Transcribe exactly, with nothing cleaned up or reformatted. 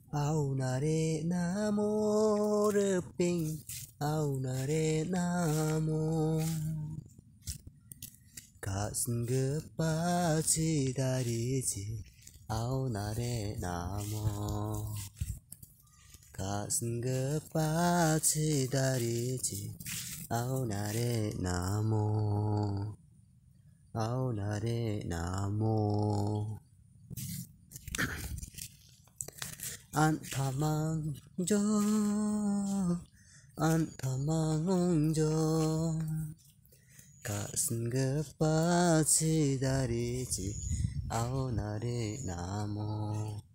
아우 나래 나무르빙 아우 나래 나무 가슴 급하 기다리지 아우 나래 나무 가슴 급하 기다리지 아우 나래 나무 아우 나래 나무 안타망저 안타망저 가슴 급하 기다리지 아우 나래 나무